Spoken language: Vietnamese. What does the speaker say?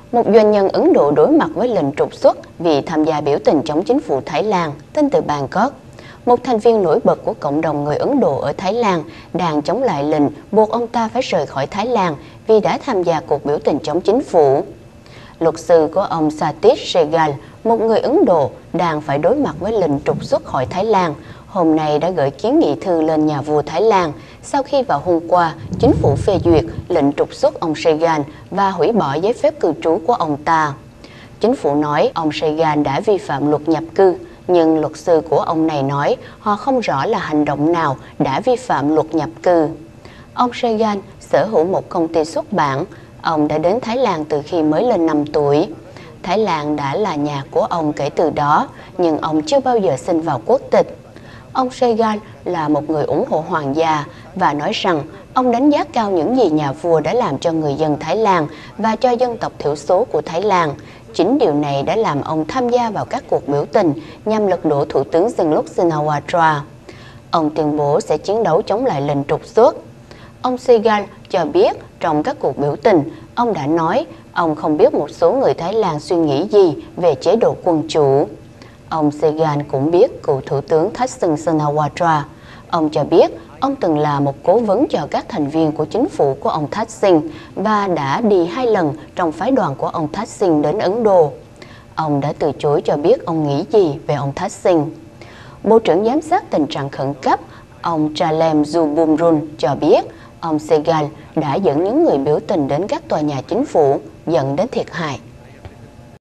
Một doanh nhân Ấn Độ đối mặt với lệnh trục xuất vì tham gia biểu tình chống chính phủ Thái Lan. Tin từ Bangkok. Một thành viên nổi bật của cộng đồng người Ấn Độ ở Thái Lan đang chống lại lệnh buộc ông ta phải rời khỏi Thái Lan vì đã tham gia cuộc biểu tình chống chính phủ. Luật sư của ông Satish Sehgal, một người Ấn Độ đang phải đối mặt với lệnh trục xuất khỏi Thái Lan, hôm nay đã gửi kiến nghị thư lên nhà vua Thái Lan sau khi vào hôm qua chính phủ phê duyệt lệnh trục xuất ông Sehgal và hủy bỏ giấy phép cư trú của ông ta. Chính phủ nói ông Sehgal đã vi phạm luật nhập cư, nhưng luật sư của ông này nói họ không rõ là hành động nào đã vi phạm luật nhập cư. Ông Sehgal sở hữu một công ty xuất bản. Ông đã đến Thái Lan từ khi mới lên 5 tuổi. Thái Lan đã là nhà của ông kể từ đó, nhưng ông chưa bao giờ xin vào quốc tịch. Ông Sehgal là một người ủng hộ hoàng gia và nói rằng ông đánh giá cao những gì nhà vua đã làm cho người dân Thái Lan và cho dân tộc thiểu số của Thái Lan. Chính điều này đã làm ông tham gia vào các cuộc biểu tình nhằm lật đổ Thủ tướng Singh Shinawatra. Ông tuyên bố sẽ chiến đấu chống lại lệnh trục xuất. Ông Sehgal cho biết trong các cuộc biểu tình, ông đã nói ông không biết một số người Thái Lan suy nghĩ gì về chế độ quân chủ. Ông Sehgal cũng biết cựu Thủ tướng Thaksin Shinawatra. Ông cho biết ông từng là một cố vấn cho các thành viên của chính phủ của ông Thaksin và đã đi 2 lần trong phái đoàn của ông Thaksin đến Ấn Độ. Ông đã từ chối cho biết ông nghĩ gì về ông Thaksin. Bộ trưởng giám sát tình trạng khẩn cấp, ông Chalem Zubumrun cho biết ông Sehgal đã dẫn những người biểu tình đến các tòa nhà chính phủ, dẫn đến thiệt hại.